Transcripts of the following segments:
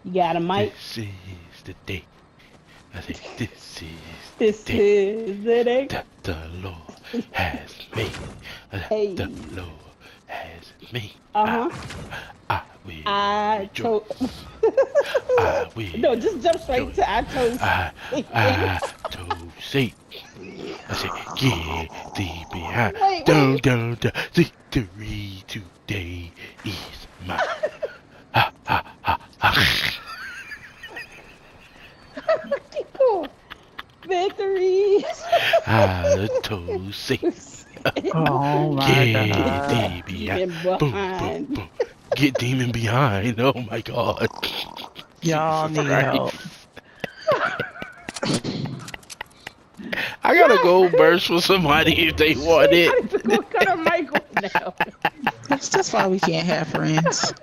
You got a mic? This is the day. I say, this is This the day is the day. that the Lord has made. Hey. The Lord has made. Uh-huh. I will I told. rejoice. I will. No, just jump straight to I told. I told Satan. I said, get thee behind. Wait. Dun, dun, dun. Victory today is mine. Ha, ha, ha, ha. Victory. I told Satan. Oh my Get God. thee behind. Demon Boom, behind. boom, boom. Get demon behind. Oh my God. Y'all Jesus need Christ. help. I gotta go burst for somebody if they want I it. need to go cut her mic off now. That's why we can't have friends.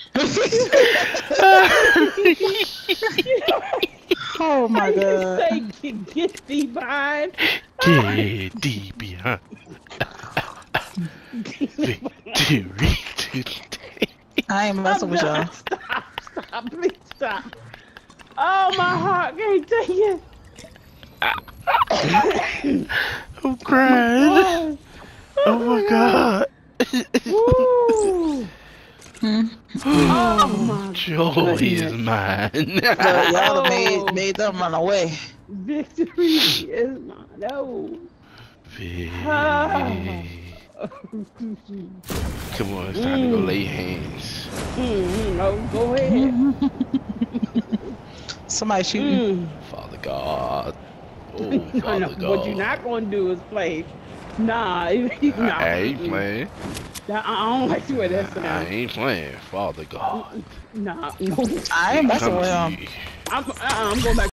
Oh my God. Say, get thee behind. Get thee behind. Victory today. I ain't messing with y'all. Stop, please stop. Oh, my heart can't take it. I'm crying. Oh my God. Woo. Oh my Joy is goodness. mine. Look, y'all Oh. have made them run away. Victory is mine. No. Come on, it's time to go lay hands. No, go ahead. Somebody shooting. Father God. Oh, No, Father no, God. what you're not gonna do is play. Nah, nah. I ain't playing. I don't like the way that I sounds. ain't playing. Father God. Nah, no. I ain't messing Come with to him. you. I'm going back.